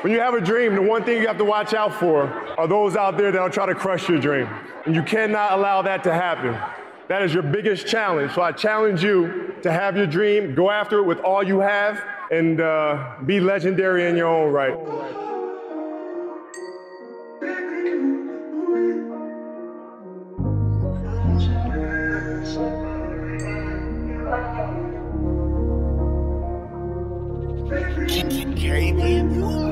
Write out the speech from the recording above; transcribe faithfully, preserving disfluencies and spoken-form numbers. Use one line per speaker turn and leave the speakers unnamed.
When you have a dream, the one thing you have to watch out for are those out there that'll try to crush your dream. And you cannot allow that to happen. That is your biggest challenge. So I challenge you to have your dream, go after it with all you have, and uh, be legendary in your own right.
Carry me.